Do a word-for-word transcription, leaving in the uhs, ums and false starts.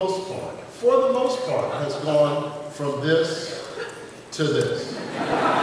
most part, for the most part, has gone from this to this.